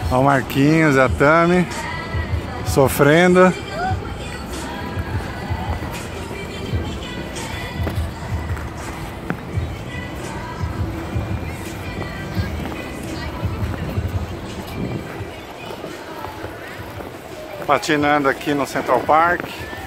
Ó o Marquinhos, a Tami, sofrendo. Patinando aqui no Central Park.